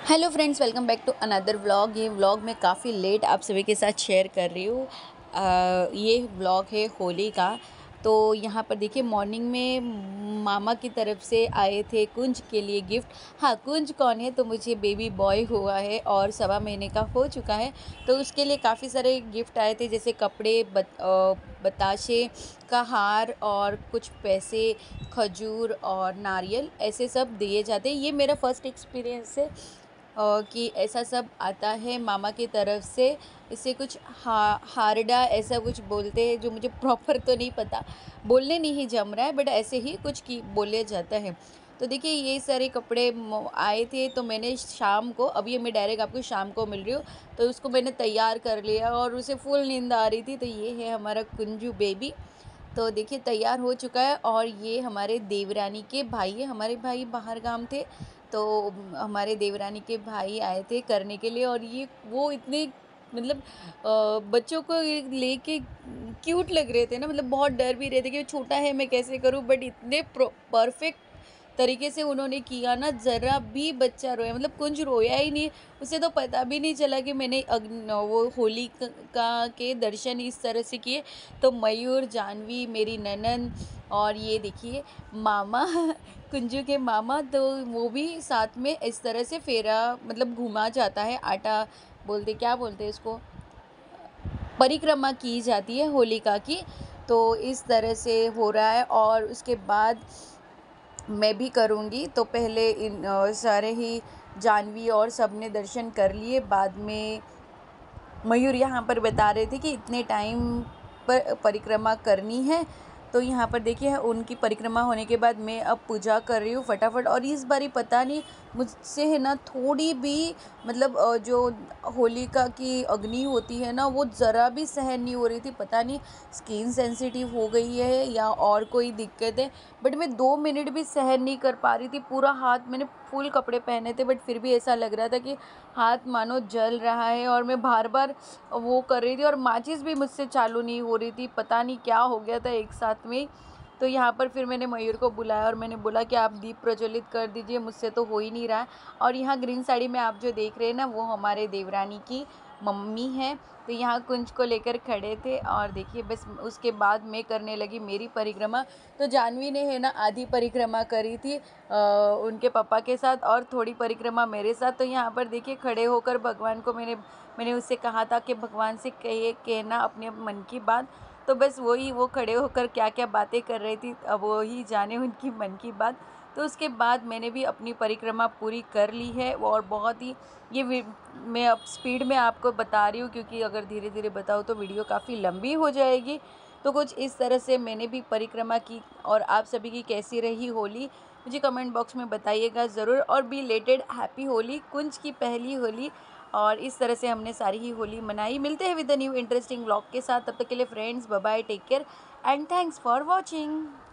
Hello friends, welcome back to another vlog. ये vlog मैं काफ़ी लेट आप सभी के साथ शेयर कर रही हूँ। ये व्लॉग है होली का। तो यहाँ पर देखिए, मॉर्निंग में मामा की तरफ से आए थे कुंज के लिए गिफ्ट। हाँ, कुंज कौन है, तो मुझे बेबी बॉय हुआ है और 1.25 महीने का हो चुका है। तो उसके लिए काफ़ी सारे गिफ्ट आए थे, जैसे कपड़े, बताशे का हार और कुछ पैसे, खजूर और नारियल, ऐसे सब दिए जाते हैं। ये मेरा फर्स्ट एक्सपीरियंस है कि ऐसा सब आता है मामा की तरफ से। इसे कुछ हारडा ऐसा कुछ बोलते हैं, जो मुझे प्रॉपर तो नहीं पता, बोलने नहीं जम रहा है, बट ऐसे ही कुछ की बोले जाता है। तो देखिए, ये सारे कपड़े आए थे, तो मैंने शाम को, अभी मैं डायरेक्ट आपको शाम को मिल रही हूँ, तो उसको मैंने तैयार कर लिया और उसे फुल नींद आ रही थी। तो ये है हमारा कुंजू बेबी। तो देखिए, तैयार हो चुका है। और ये हमारे देवरानी के भाई है, हमारे भाई बाहर गांव थे, तो हमारे देवरानी के भाई आए थे करने के लिए। और ये वो इतने, मतलब बच्चों को ये लेके क्यूट लग रहे थे ना, मतलब बहुत डर भी रहे थे कि छोटा है, मैं कैसे करूं, बट इतने परफेक्ट तरीके से उन्होंने किया ना, ज़रा भी बच्चा रोया, मतलब कुंज रोया ही नहीं। उसे तो पता भी नहीं चला कि मैंने वो होली का के दर्शन इस तरह से किए। तो मयूर, जानवी, मेरी ननन, और ये देखिए मामा कुंजू के मामा, तो वो भी साथ में इस तरह से फेरा, मतलब घुमा जाता है, आटा बोलते, क्या बोलते हैं इसको, परिक्रमा की जाती है होलिका की। तो इस तरह से हो रहा है। और उसके बाद मैं भी करूँगी। तो पहले इन सारे ही जानवी और सब ने दर्शन कर लिए। बाद में मयूर यहाँ पर बता रहे थे कि इतने टाइम पर परिक्रमा करनी है। तो यहाँ पर देखिए, उनकी परिक्रमा होने के बाद मैं अब पूजा कर रही हूँ फटाफट। और इस बारी पता नहीं मुझसे है ना, थोड़ी भी, मतलब जो होलिका की अग्नि होती है ना, वो ज़रा भी सहन नहीं हो रही थी। पता नहीं स्किन सेंसिटिव हो गई है या और कोई दिक्कत है, बट मैं 2 मिनट भी सहन नहीं कर पा रही थी। पूरा हाथ, मैंने फुल कपड़े पहने थे, बट फिर भी ऐसा लग रहा था कि हाथ मानो जल रहा है। और मैं बार बार वो कर रही थी, और माचिस भी मुझसे चालू नहीं हो रही थी, पता नहीं क्या हो गया था एक साथ में। तो यहाँ पर फिर मैंने मयूर को बुलाया और मैंने बोला कि आप दीप प्रज्वलित कर दीजिए, मुझसे तो हो ही नहीं रहा है। और यहाँ ग्रीन साड़ी में आप जो देख रहे हैं ना, वो हमारे देवरानी की मम्मी है। तो यहाँ कुंज को लेकर खड़े थे, और देखिए बस उसके बाद मैं करने लगी मेरी परिक्रमा। तो जानवी ने है ना आधी परिक्रमा करी थी उनके पापा के साथ, और थोड़ी परिक्रमा मेरे साथ। तो यहाँ पर देखिए, खड़े होकर भगवान को मैंने उससे कहा था कि भगवान से कहना अपने मन की बात। तो बस वही, वो खड़े होकर क्या क्या बातें कर रही थी, अब वो ही जाने उनकी मन की बात। तो उसके बाद मैंने भी अपनी परिक्रमा पूरी कर ली है। और बहुत ही, मैं अब स्पीड में आपको बता रही हूँ, क्योंकि अगर धीरे धीरे बताऊँ तो वीडियो काफ़ी लंबी हो जाएगी। तो कुछ इस तरह से मैंने भी परिक्रमा की। और आप सभी की कैसी रही होली, मुझे कमेंट बॉक्स में बताइएगा ज़रूर। और belated happy Holi, Kunj की पहली होली। और इस तरह से हमने सारी ही होली मनाई। मिलते हैं with a new interesting vlog के साथ, तब तक के लिए friends, bye bye, take care and thanks for watching.